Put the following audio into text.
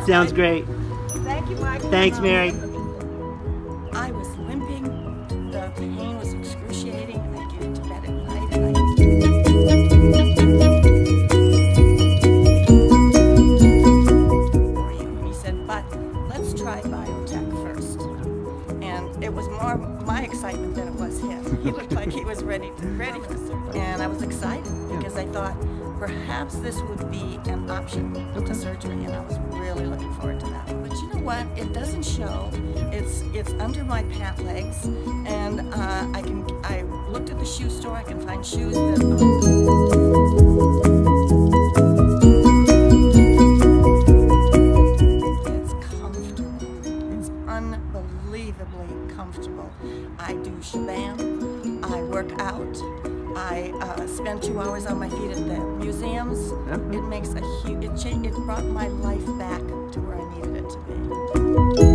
Sounds great. Thank you, Mike. Thanks, Mary. I was limping. The pain was excruciating, and I get into bed at night. And he said, but let's try biotech first. And it was more my excitement than it was him. He looked like he was ready for surgery. And I was excited because I thought perhaps this would be an option to surgery, and I was really looking forward to that. But you know what? It doesn't show. It's under my pant legs, and I looked at the shoe store. I can find shoes that. It's comfortable. It's unbelievably comfortable. I do shabam. I work out. I spend 2 hours on my feet at the museums. It makes a huge, it brought my life back to where I needed it to be.